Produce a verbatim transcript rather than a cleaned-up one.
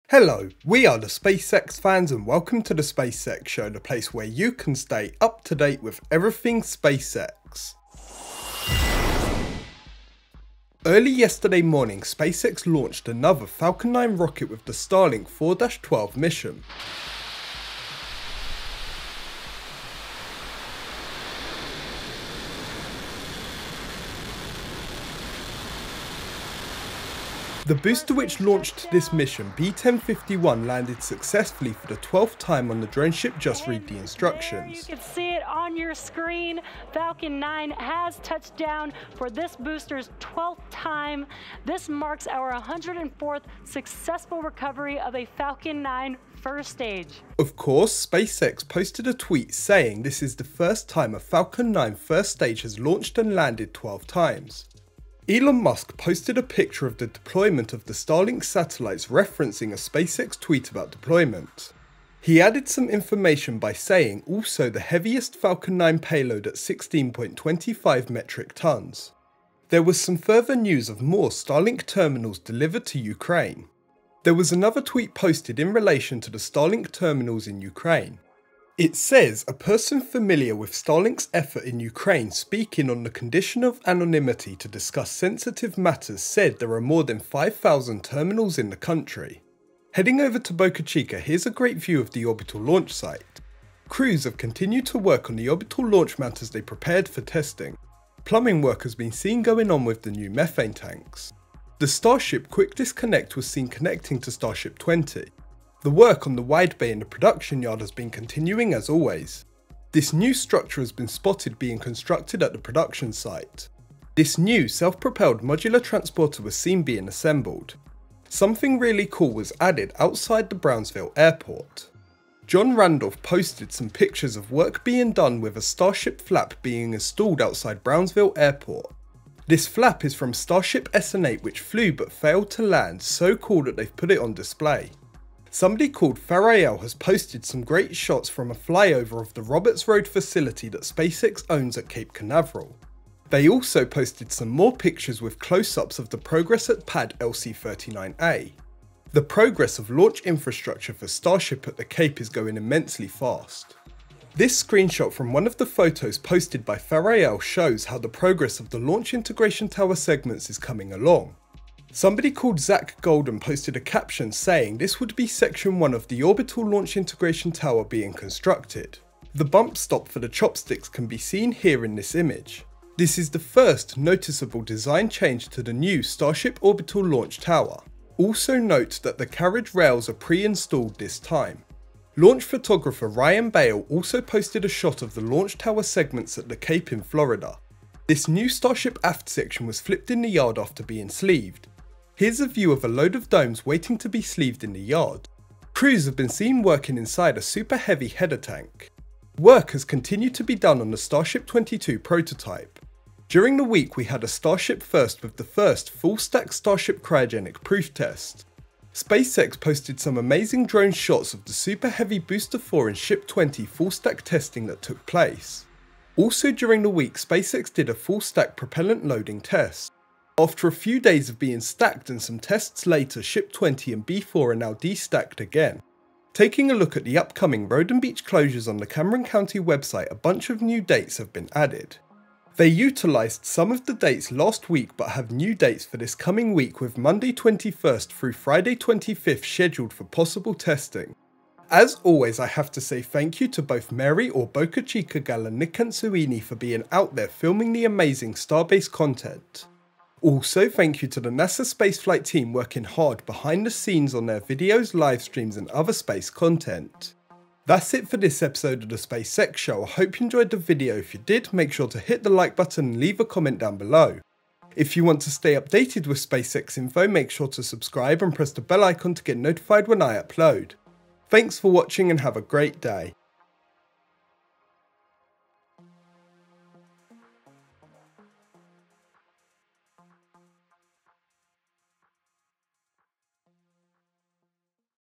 Hello, we are the SpaceX fans and welcome to the SpaceX Show, the place where you can stay up to date with everything SpaceX. Early yesterday morning, SpaceX launched another Falcon nine rocket with the Starlink four dash twelve mission. The booster which launched this mission, B ten fifty-one, landed successfully for the twelfth time on the drone ship. Just read the instructions. There you can see it on your screen. Falcon nine has touched down for this booster's twelfth time. This marks our one hundred fourth successful recovery of a Falcon nine first stage. Of course, SpaceX posted a tweet saying this is the first time a Falcon nine first stage has launched and landed twelve times. Elon Musk posted a picture of the deployment of the Starlink satellites referencing a SpaceX tweet about deployment. He added some information by saying also the heaviest Falcon nine payload at sixteen point two five metric tons. There was some further news of more Starlink terminals delivered to Ukraine. There was another tweet posted in relation to the Starlink terminals in Ukraine. It says a person familiar with Starlink's effort in Ukraine speaking on the condition of anonymity to discuss sensitive matters said there are more than five thousand terminals in the country. Heading over to Boca Chica, here's a great view of the Orbital launch site. Crews have continued to work on the Orbital launch mount as they prepared for testing. Plumbing work has been seen going on with the new methane tanks. The Starship quick disconnect was seen connecting to Starship twenty. The work on the wide bay in the production yard has been continuing as always. This new structure has been spotted being constructed at the production site. This new self-propelled modular transporter was seen being assembled. Something really cool was added outside the Brownsville airport. John Randolph posted some pictures of work being done with a Starship Flap being installed outside Brownsville airport. This flap is from Starship S N eight which flew but failed to land, so cool that they've put it on display. Somebody called Farael has posted some great shots from a flyover of the Roberts Road facility that SpaceX owns at Cape Canaveral. They also posted some more pictures with close-ups of the progress at pad L C thirty-nine A. The progress of launch infrastructure for Starship at the Cape is going immensely fast. This screenshot from one of the photos posted by Farael shows how the progress of the launch integration tower segments is coming along. Somebody called Zach Golden posted a caption saying this would be section one of the Orbital launch integration tower being constructed. The bump stop for the chopsticks can be seen here in this image. This is the first noticeable design change to the new Starship Orbital launch tower. Also note that the carriage rails are pre-installed this time. Launch photographer Ryan Bale also posted a shot of the launch tower segments at the Cape in Florida. This new Starship aft section was flipped in the yard after being sleeved. Here's a view of a load of domes waiting to be sleeved in the yard. Crews have been seen working inside a super heavy header tank. Work has continued to be done on the Starship twenty-two prototype. During the week we had a Starship first with the first full stack Starship Cryogenic proof test. SpaceX posted some amazing drone shots of the super heavy Booster four and Ship twenty full stack testing that took place. Also during the week SpaceX did a full stack propellant loading test. After a few days of being stacked and some tests later, Ship twenty and B four are now destacked again. Taking a look at the upcoming road and beach closures on the Cameron County website, a bunch of new dates have been added. They utilised some of the dates last week but have new dates for this coming week with Monday twenty-first through Friday twenty-fifth scheduled for possible testing. As always, I have to say thank you to both Mary or Boca Chica gal and Nick Ansuini for being out there filming the amazing Starbase content. Also, thank you to the NASA spaceflight team working hard behind the scenes on their videos, live streams and other space content. That's it for this episode of the SpaceX Show. I hope you enjoyed the video. If you did, make sure to hit the like button and leave a comment down below. If you want to stay updated with SpaceX info, make sure to subscribe and press the bell icon to get notified when I upload. Thanks for watching and have a great day.